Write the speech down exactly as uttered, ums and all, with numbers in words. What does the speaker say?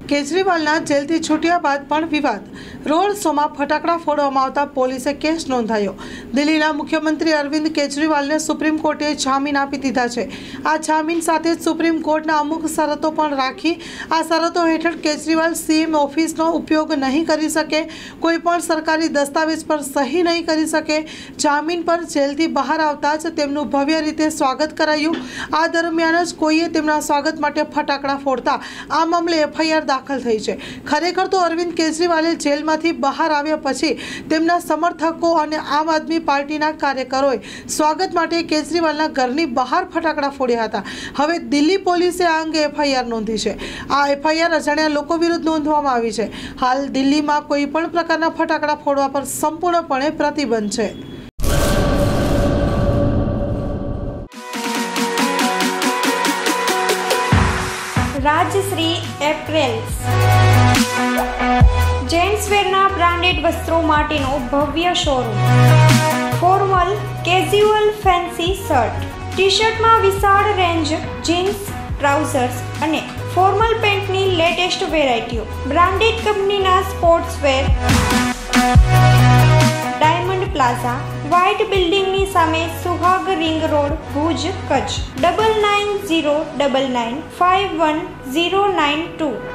કેજરીવાલના જેલથી છૂટ્યા બાદ પણ વિવાદ. રોડ શોમાં ફટાકડા ફોડવામાં આવતા પોલીસે કેસ નોંધાયો. દિલ્હીના મુખ્યમંત્રી અરવિંદ કેજરીવાલને સુપ્રીમ કોર્ટે જામીન આપી દીધા છે. આ જામીન સાથે જ સુપ્રીમ કોર્ટના અમુક શરતો પણ રાખી. આ શરતો હેઠળ કેજરીવાલ સીએમ ઓફિસનો ઉપયોગ નહીં કરી શકે, કોઈ પણ સરકારી દસ્તાવેજ પર સહી નહીં કરી શકે. જામીન પર જેલથી બહાર આવતા જ તેમનું ભવ્ય રીતે સ્વાગત કરાયું. આ દરમિયાન જ કોઈએ તેમના સ્વાગત માટે ફટાકડા ફોડતા આ મામલે એફઆઈઆર દાખલ થઈ છે. ખરેખર તો અરવિંદ કેજરીવાલે જેલમાંથી બહાર આવ્યા પછી તેમના સમર્થકો અને આમ આદમી પાર્ટીના કાર્યકરોએ સ્વાગત માટે કેજરીવાલના ઘરની બહાર ફટાકડા ફોડ્યા હતા. હવે દિલ્હી પોલીસે આ અંગે એફઆઈઆર નોંધી છે. આ એફઆઈઆર અજાણ્યા લોકો વિરુદ્ધ નોંધવામાં આવી છે. હાલ દિલ્હીમાં કોઈ પણ પ્રકારના ફટાકડા ફોડવા પર સંપૂર્ણપણે પ્રતિબંધ છે. રાજશ્રી એપ્રેલ્સ જેન્ટ્સવેરના બ્રાન્ડેડ વસ્ત્રો માટેનો ભવ્ય showroom. Formal, casual, fancy shirt, T શર્ટમાં વિશાળ રેન્જ, જીન્સ, ટ્રાઉઝર્સ અને ફોર્મલ પેન્ટની લેટેસ્ટ વેરાયટીઓ. બ્રાન્ડેડ કંપનીના સ્પોર્ટ્સવેર. ડાયમંડ પ્લાઝા, વ્હાઇટ બિલ્ડિંગની સામે, Suhag ring road, Bhuj, Kutch. Double nine zero double nine five one zero nine two.